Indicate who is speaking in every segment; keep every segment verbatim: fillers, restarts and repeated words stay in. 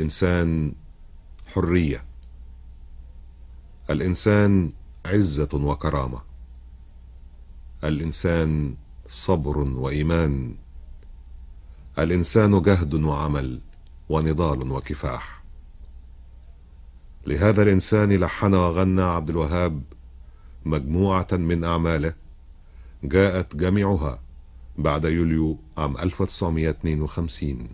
Speaker 1: الإنسان حرية. الإنسان عزة وكرامة. الإنسان صبر وإيمان. الإنسان جهد وعمل ونضال وكفاح. لهذا الإنسان لحن وغنى عبد الوهاب مجموعة من أعماله جاءت جميعها بعد يوليو عام ألف وتسعمائة واثنين وخمسين.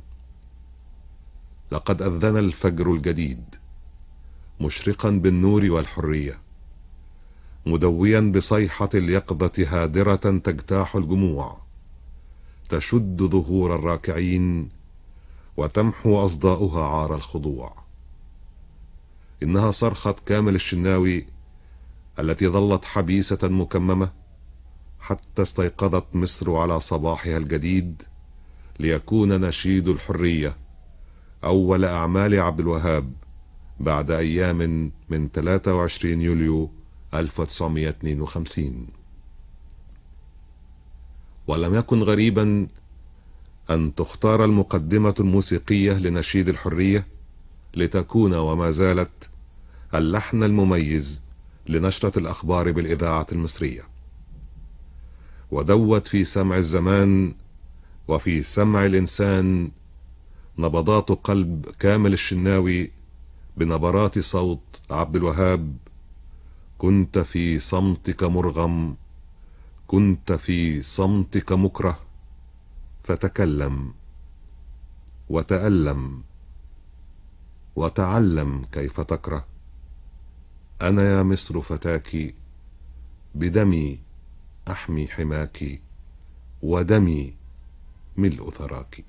Speaker 1: لقد أذن الفجر الجديد مشرقا بالنور والحرية، مدويا بصيحة اليقظة هادرة تجتاح الجموع، تشد ظهور الراكعين وتمحو أصداؤها عار الخضوع. إنها صرخة كامل الشناوي التي ظلت حبيسة مكممة حتى استيقظت مصر على صباحها الجديد، ليكون نشيد الحرية أول أعمال عبد الوهاب بعد أيام من ثلاثة وعشرين يوليو ألف وتسعمائة واثنين وخمسين. ولم يكن غريبا أن تختار المقدمة الموسيقية لنشيد الحرية لتكون وما زالت اللحن المميز لنشرة الأخبار بالإذاعة المصرية. ودوت في سمع الزمان وفي سمع الإنسان نبضات قلب كامل الشناوي بنبرات صوت عبد الوهاب: كنت في صمتك مرغم، كنت في صمتك مكره، فتكلم وتألم وتعلم كيف تكره. أنا يا مصر فتاك، بدمي أحمي حماك، ودمي ملء ثراك.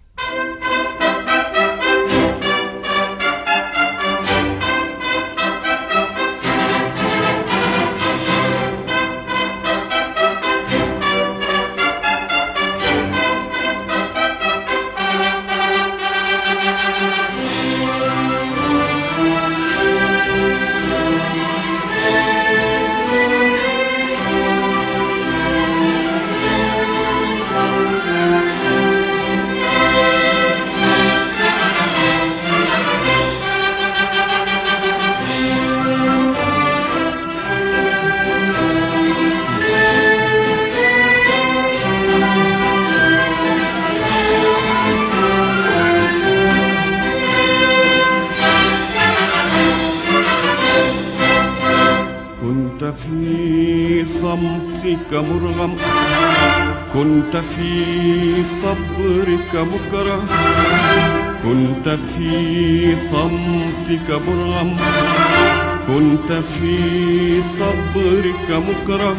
Speaker 2: في صمتك مرغم، كنت في صبرك مكره، كنت في صمتك مرغم، كنت في صبرك مكره،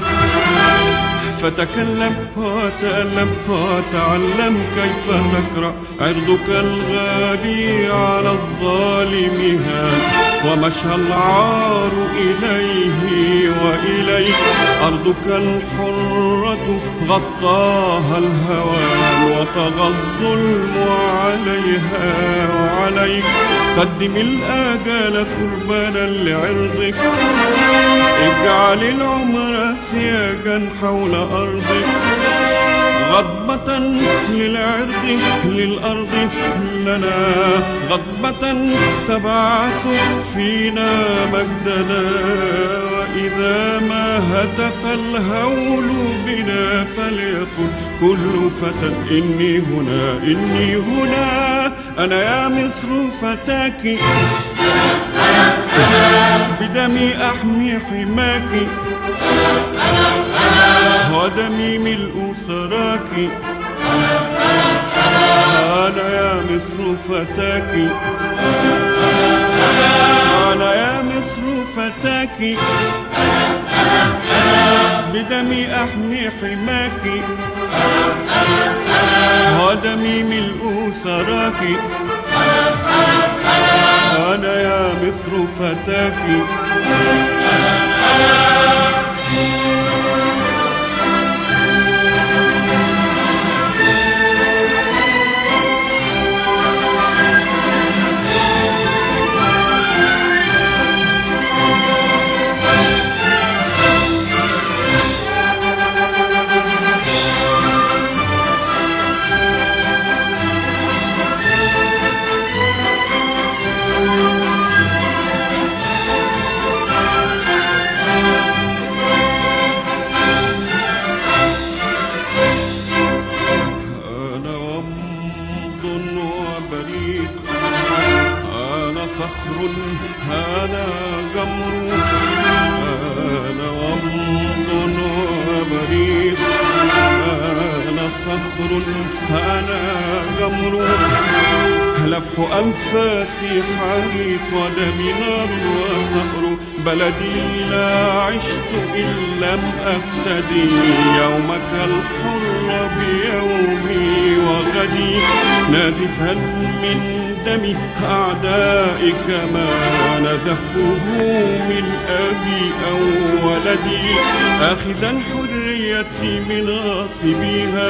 Speaker 2: فتكلم وتألم وتعلم كيف تكره. عرضك الغالي على الظالم هان، ومشى العار إليه وإليك. أرضك الحرة غطاها الهوان، وطغى الظلم عليها وعليك. قدم الآجال قربانا لعرضك، اجعل العمر سياجا حول أرضك. غضبة للعرض للأرض لنا، غضبة تبعث فينا مجدنا. وإذا ما هتف الهول بنا فليقل كل فتى إني هنا، إني هنا. أنا يا مصر فتاك، بدمي أحمي حماك، ودمي ملء سراك. أنا يا مصر فتاك، أنا يا مصر فتاك، بدمي أحمي حماك، ودمي ملء سراك. أنا يا مصر فتاك. فريق. أنا صخر أنا جمر لفح أنفاسي حريق ودمي نار وصقر. بلدي لا عشت إن لم أفتدي يومك الحر بيومي وغدي. نازفا من دم أعدائك ما نزفه من أبي أو ولدي. آخذا حريتي من غاصبيها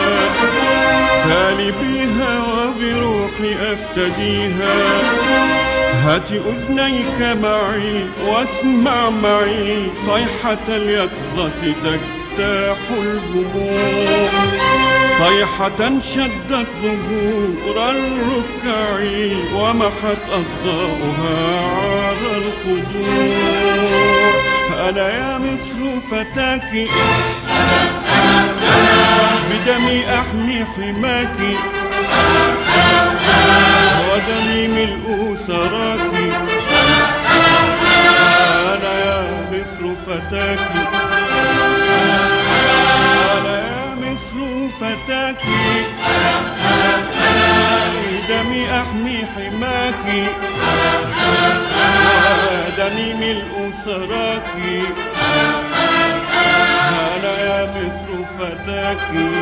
Speaker 2: سالبيها وبروحي أفتديها. هات أذنيك معي واسمع معي صيحة اليقظة تجتاح الجموع. صيحة شدت ظهور الركع ومحت أصداؤها عار الخضوع. أنا يا مصر فتاك بدمي أحمي حماك ودمي ملء سراك. أنا يا مصر فتاك أنا يا مصر فتاك بدمي أحمي حماك ودمي ملء سراك. أنا يا مصر فتاك.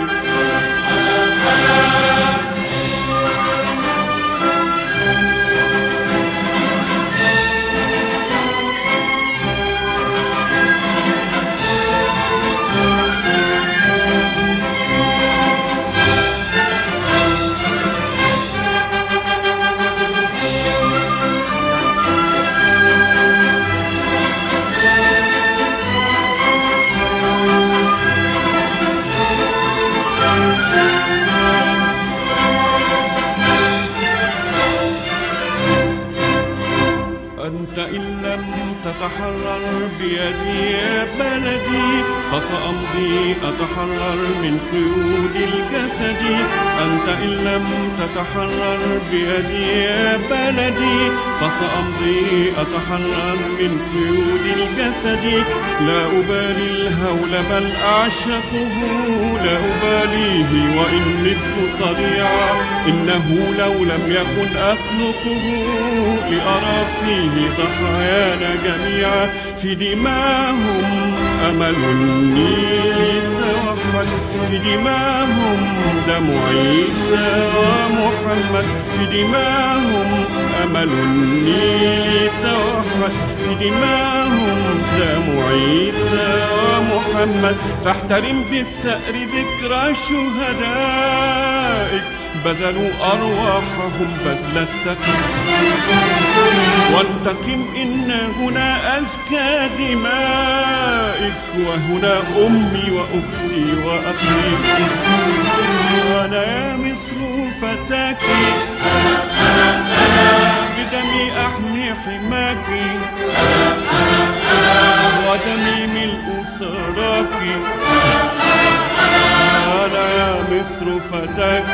Speaker 2: أنت إن لم تتحرر بيدي يا بلدي فسأمضي أتحرر من قيود الجسد. أنت إن لم تتحرر بيدي يا بلدي فسأمضي أتحرر من قيود الجسد. لا أبالي الهول بل أعشقه لا أباليه وإن مت صريعا. إنه لو لم يكن أخلقه لأرى فيه ضحايانا جميعا. في دماهم أمل النيل توحد في دماهم دم عيسى ومحمد. في دماهم أمل النيل توحد في دماهم دم عيسى ومحمد. فاحترم بالثأر ذكرى شهدائك بذلوا أرواحهم بذل السفر. وانتقم إن هنا أزكى دمائك وهنا أمي وأختي وأخي. وأنا يا مصر فتاك بدمي أحمي حماك ودمي ملء سراك. أنا يا مصر فتاك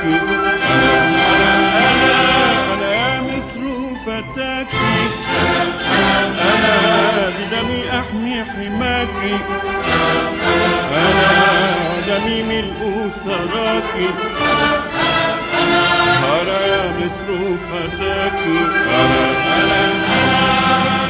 Speaker 2: أنا أنا يا مصر فتاك. أنا بدمي أحمي حماك أنا دمي ملء سراك. أنا يا مصر فتاك أنا أنا أنا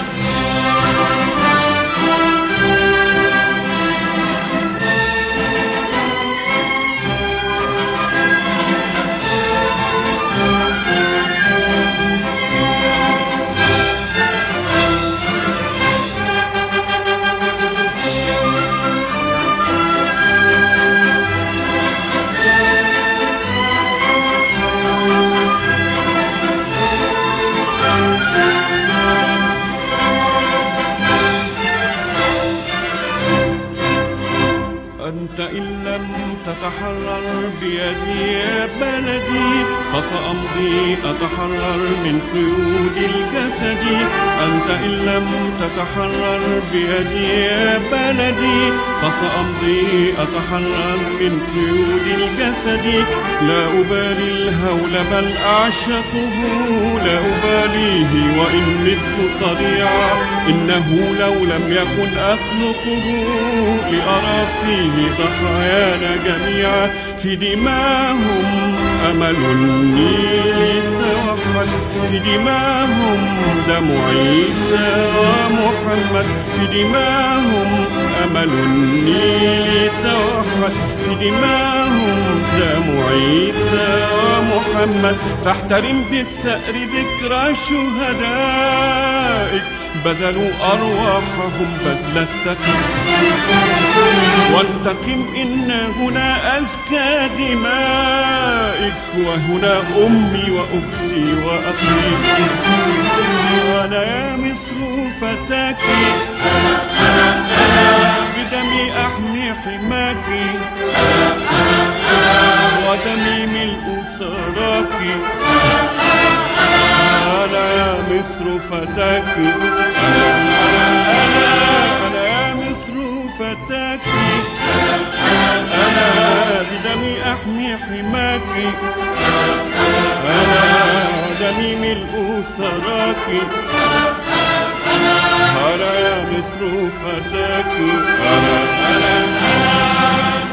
Speaker 2: أنت إن لم تتحرر بيدي يا بلدي فسأمضي أتحرر من قيود الجسد. أنت إن لم تتحرر بيدي يا بلدي فسأمضي أتحرر من قيود الجسد، لا أبالي الهول بل أعشقه، لا أباليه وإن مت صريعا، إنه لو لم يكن أخلقه لأرى فيه ضحايانا جميعا. في دماهم أمل النيل توحد، في دماهم دم عيسى ومحمد، في دماهم أمل النيل توحد، في دماهم دم عيسى ومحمد. فاحترم بالثأر ذكرى شهدائك، بذلوا أرواحهم بذل السكن، وانتقم إن هنا أزكى دمائك، وهنا أمي وأختي وأخي. وأنا يا مصر فتاك، بدمي أحمي حماك، ودمي ملء ثراك. أنا يا مصر فتاك، أنا أنا يا مصر فتاك، أنا بدمي أحمي حماك، أنا دمي ملء ثراك. أنا يا مصر فتاك، أنا أنا أنا